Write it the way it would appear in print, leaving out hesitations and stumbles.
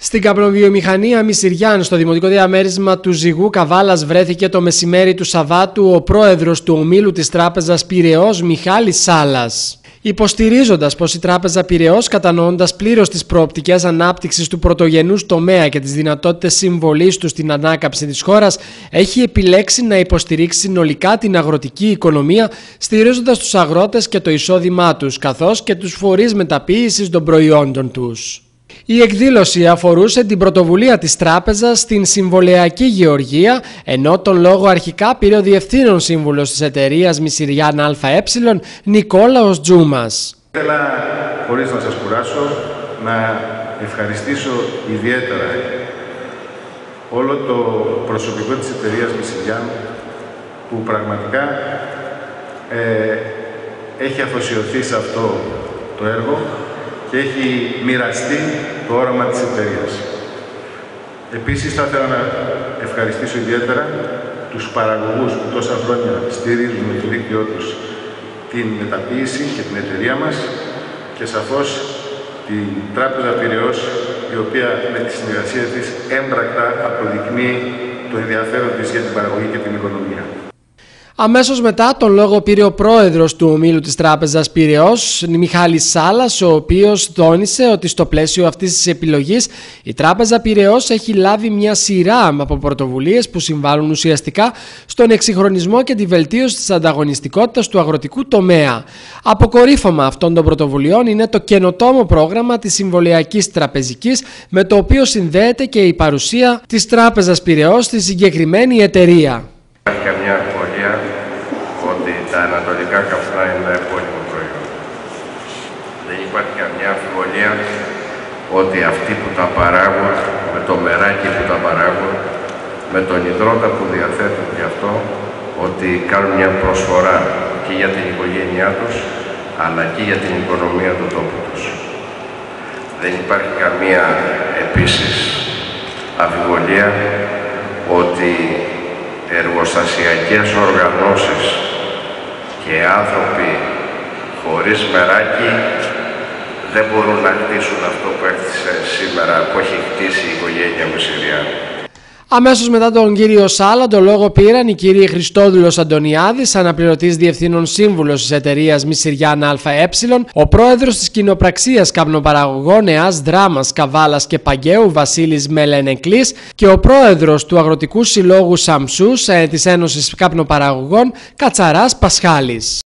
Στην καπνοβιομηχανία Μισηριάν, στο δημοτικό διαμέρισμα του Ζυγού Καβάλας, βρέθηκε το μεσημέρι του Σαββάτου ο πρόεδρος του ομίλου της Τράπεζας Πειραιώς, Μιχάλης Σάλας. Υποστηρίζοντας πως η Τράπεζα Πειραιώς, κατανοώντας πλήρως τις προοπτικές ανάπτυξης του πρωτογενούς τομέα και τις δυνατότητες συμβολής του στην ανάκαμψη της χώρας, έχει επιλέξει να υποστηρίξει συνολικά την αγροτική οικονομία, στηρίζοντας τους αγρότες και το εισόδημά τους, καθώς και τους φορείς μεταποίησης των προϊόντων τους. Η εκδήλωση αφορούσε την πρωτοβουλία της τράπεζας στην συμβολεακή γεωργία, ενώ τον λόγο αρχικά πήρε ο διευθύνων σύμβουλος της εταιρείας Μισηριάν ΑΕ, Νικόλαος Τζούμας. Ήθελα, χωρίς να σας κουράσω, να ευχαριστήσω ιδιαίτερα όλο το προσωπικό της εταιρείας Μισηριάν, που πραγματικά έχει αφοσιωθεί σε αυτό το έργο και έχει μοιραστεί το όραμα της εταιρείας. Επίσης, θα ήθελα να ευχαριστήσω ιδιαίτερα τους παραγωγούς που τόσα χρόνια στηρίζουν με το δίκτυό τους την μεταποίηση και την εταιρεία μας και σαφώς την Τράπεζα Πειραιώς, η οποία με τη συνεργασία της έμπρακτα αποδεικνύει το ενδιαφέρον της για την παραγωγή και την οικονομία. Αμέσως μετά τον λόγο πήρε ο πρόεδρος του ομίλου της Τράπεζας Πειραιώς, Μιχάλης Σάλας, ο οποίος τόνισε ότι στο πλαίσιο αυτής της επιλογής η Τράπεζα Πειραιώς έχει λάβει μια σειρά από πρωτοβουλίες που συμβάλλουν ουσιαστικά στον εξυγχρονισμό και τη βελτίωση της ανταγωνιστικότητας του αγροτικού τομέα. Αποκορύφωμα αυτών των πρωτοβουλειών είναι το καινοτόμο πρόγραμμα της συμβολεακής τραπεζικής, με το οποίο συνδέεται και η παρουσία της Τράπεζας Πειραιώς στη συγκεκριμένη εταιρεία. Υπάρχει καμιά αμφιβολία ότι τα ανατολικά καπνά είναι ένα επώνυμο προϊόν. Δεν υπάρχει καμιά αμφιβολία ότι αυτοί που τα παράγουν, με το μεράκι που τα παράγουν, με τον υδρότα που διαθέτουν γι' αυτό, ότι κάνουν μια προσφορά και για την οικογένειά τους, αλλά και για την οικονομία του τόπου τους. Δεν υπάρχει καμία επίσης αμφιβολία ότι εργοστασιακές οργανώσεις και άνθρωποι χωρίς μεράκι δεν μπορούν να χτίσουν αυτό που έκτισε σήμερα, που έχει χτίσει η οικογένεια Μισηριάν. Αμέσως μετά τον κύριο Σάλα, τον λόγο πήραν οι κύριοι Χριστόδουλος Αντωνιάδης, αναπληρωτής διευθύνων σύμβουλος της εταιρείας Μισηριάν ΑΕ, ο πρόεδρος της κοινοπραξίας καπνοπαραγωγών ΕΑΣ Δράμας, Καβάλας και Παγκαίου Βασίλης Μελενεκλής και ο πρόεδρος του Αγροτικού Συλλόγου Σαμσούς της Ένωσης Καπνοπαραγωγών Κατσαράς Πασχάλης.